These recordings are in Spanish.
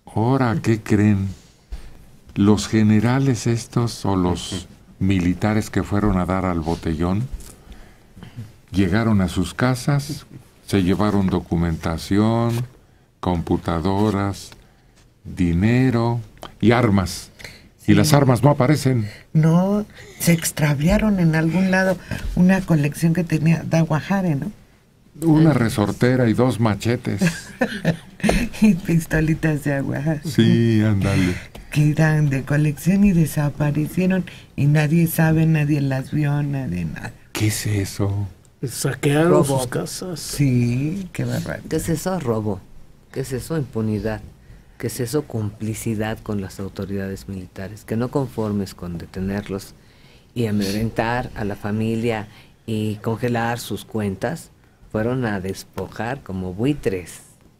Ahora, ¿qué creen? Los generales estos o los militares que fueron a dar al botellón llegaron a sus casas, se llevaron documentación, computadoras, dinero y armas. Sí. Y las armas no aparecen. No, se extraviaron en algún lado una colección que tenía Daguajare, ¿no? Una resortera y 2 machetes. Y pistolitas de Aguajare. Sí, ándale. Que eran de colección y desaparecieron y nadie sabe, nadie las vio, nadie nada. ¿Qué es eso? Saquearon sus casas. Sí, qué barbaridad. ¿Qué es eso? Robo. ¿Qué es eso? Impunidad. ¿Qué es eso? Complicidad con las autoridades militares, que no conformes con detenerlos y amedrentar a la familia y congelar sus cuentas, fueron a despojar como buitres.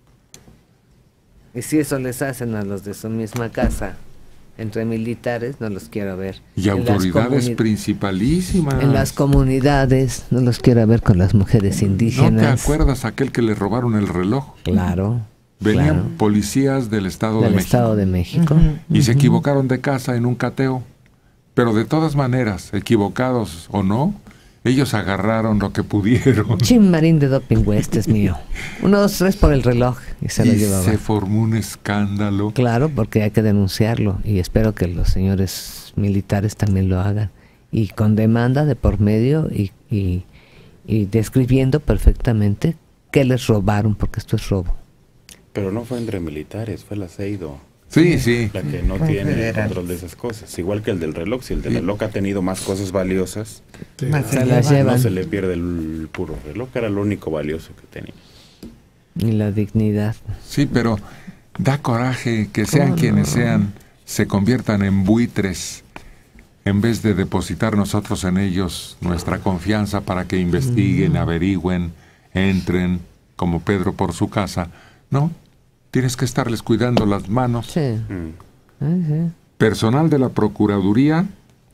Y si eso les hacen a los de su misma casa, entre militares, no los quiero ver. Y autoridades principalísimas. En las comunidades, no los quiero ver con las mujeres indígenas. ¿No te acuerdas aquel que le robaron el reloj? Claro. Venían policías del Estado de México. Estado de México. Y se equivocaron de casa en un cateo. Pero de todas maneras, equivocados o no, ellos agarraron lo que pudieron. Chimmarín de doping West es mío. 1, 2, 3 por el reloj y se lo llevaba. Se formó un escándalo. Claro, porque hay que denunciarlo y espero que los señores militares también lo hagan. Y con demanda de por medio y describiendo perfectamente qué les robaron, porque esto es robo. Pero no fue entre militares, fue la CEIDO. Sí, sí. La que no tiene control de esas cosas. Igual que el del reloj. Si el del reloj ha tenido más cosas valiosas, se las llevan. No se le pierde el puro reloj, que era lo único valioso que tenía. Y la dignidad. Sí, pero da coraje que sean quienes sean, se conviertan en buitres en vez de depositar nosotros en ellos nuestra confianza para que investiguen, averigüen, entren, como Pedro por su casa. No, tienes que estarles cuidando las manos. Sí. Personal de la Procuraduría,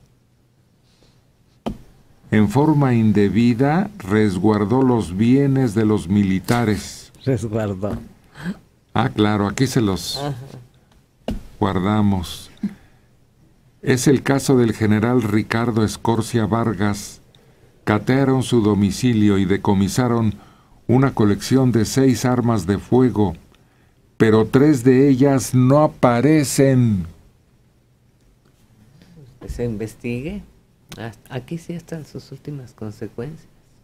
en forma indebida, resguardó los bienes de los militares. Resguardó. Ah, claro, aquí se los guardamos. Es el caso del general Ricardo Escorcia Vargas. Catearon su domicilio y decomisaron una colección de 6 armas de fuego, pero 3 de ellas no aparecen. Que se investigue. Aquí sí están sus últimas consecuencias.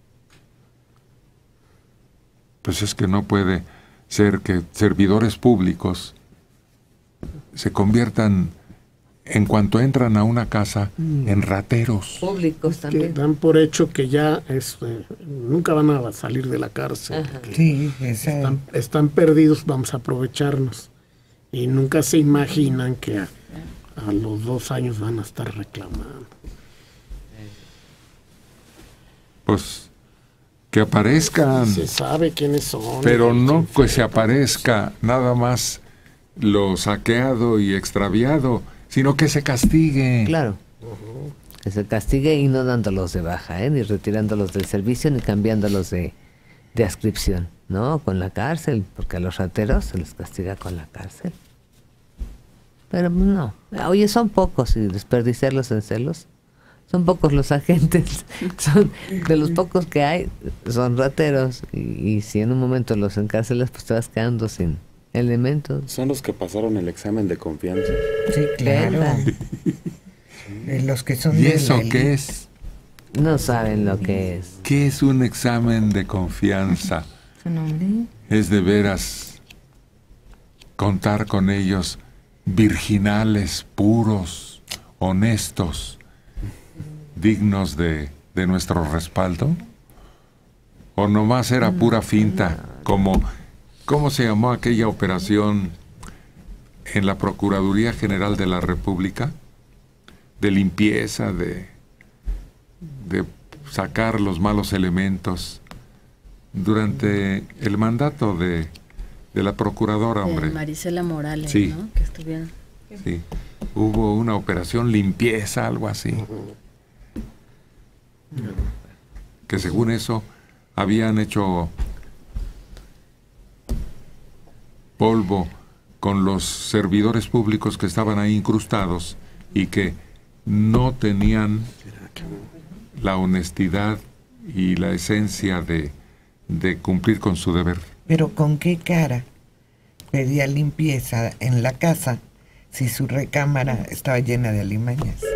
Pues es que no puede ser que servidores públicos se conviertan, en cuanto entran a una casa, en rateros. Públicos también. Que dan por hecho que ya nunca van a salir de la cárcel. Sí, están perdidos, vamos a aprovecharnos. Y nunca se imaginan que a los 2 años van a estar reclamando. Pues que aparezcan. Se sabe quiénes son. Pero no que se aparezca nada más lo saqueado y extraviado, sino que se castigue. Claro. Que se castigue y no dándolos de baja, ni retirándolos del servicio, ni cambiándolos de adscripción, ¿no? Con la cárcel, porque a los rateros se les castiga con la cárcel. Pero no. Oye, son pocos, y desperdiciarlos en celos. Son pocos los agentes, son de los pocos que hay, son rateros, y si en un momento los encarcelas, pues te vas quedando sin elementos. Son los que pasaron el examen de confianza. Sí, claro. Los que son ¿Y eso qué es? No saben lo que es. ¿Qué es un examen de confianza? ¿Su nombre? Es de veras contar con ellos virginales, puros, honestos, dignos de nuestro respaldo. ¿O nomás era pura finta? Como, ¿cómo se llamó aquella operación en la Procuraduría General de la República? De limpieza, de sacar los malos elementos durante el mandato de la procuradora, hombre. Marisela Morales, sí. ¿no? Que estuvieron. Sí, hubo una operación limpieza, algo así. Que según eso habían hecho polvo con los servidores públicos que estaban ahí incrustados y que no tenían la honestidad y la esencia de cumplir con su deber. Pero ¿con qué cara pedía limpieza en la casa si su recámara estaba llena de alimañas?